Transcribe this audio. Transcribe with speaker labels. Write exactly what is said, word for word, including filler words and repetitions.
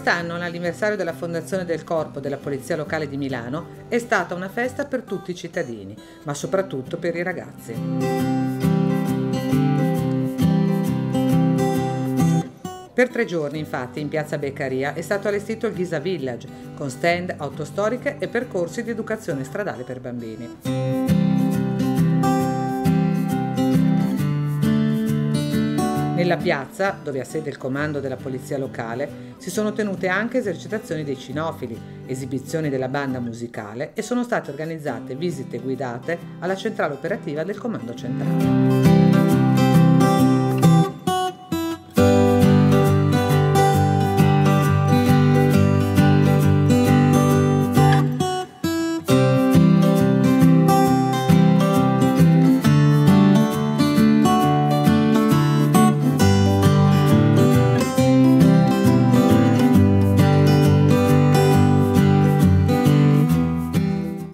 Speaker 1: Quest'anno, l'anniversario della fondazione del Corpo della Polizia Locale di Milano, è stata una festa per tutti i cittadini, ma soprattutto per i ragazzi. Per tre giorni, infatti, in piazza Beccaria è stato allestito il Ghisa Village, con stand, auto storiche e percorsi di educazione stradale per bambini. Nella piazza, dove ha sede il comando della polizia locale, si sono tenute anche esercitazioni dei cinofili, esibizioni della banda musicale e sono state organizzate visite guidate alla centrale operativa del comando centrale.